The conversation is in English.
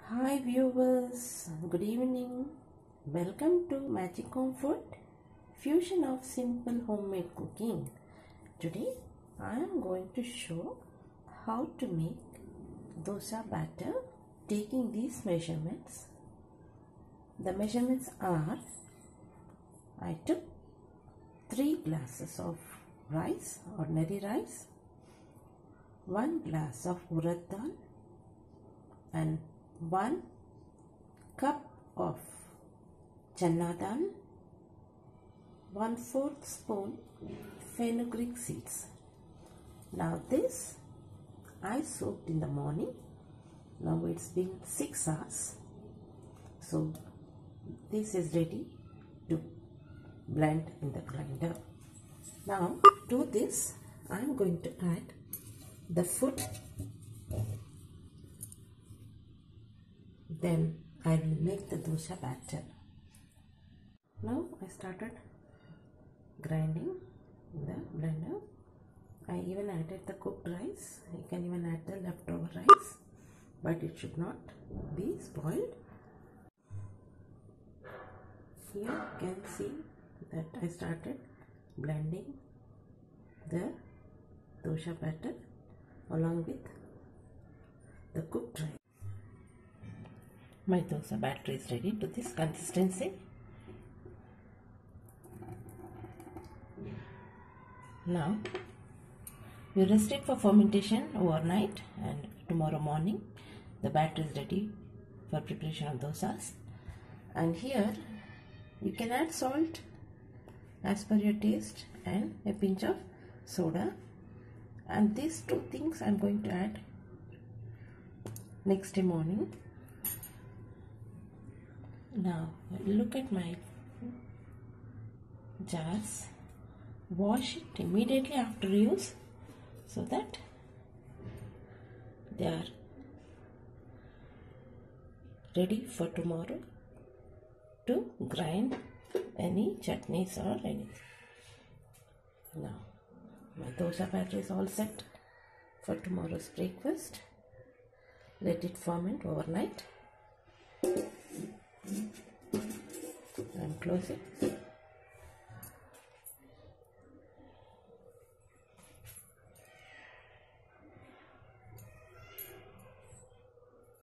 Hi viewers, good evening. Welcome to Magic Home Food, fusion of simple homemade cooking. Today I am going to show how to make dosa batter taking these measurements. The measurements are, I took 3 glasses of rice, ordinary rice, 1 glass of urad dal and 1 cup of chana dal, 1/4 spoon fenugreek seeds. Now this I soaked in the morning. Now it's been 6 hours. So this is ready to blend in the grinder. Now to this I am going to add the food. Then I will make the dosa batter. Now I started grinding in the blender. I even added the cooked rice. You can even add the leftover rice, but it should not be spoiled. Here you can see that I started blending the dosa batter along with the cooked rice. My dosa batter is ready to this consistency. Now we rest it for fermentation overnight, and tomorrow morning the batter is ready for preparation of dosas. And here you can add salt as per your taste and a pinch of soda, and these 2 things I am going to add next day morning. Now look at my jars. Wash it immediately after use so that they are ready for tomorrow to grind any chutneys or anything. Now my dosa batter is all set for tomorrow's breakfast. Let it ferment overnight and close it.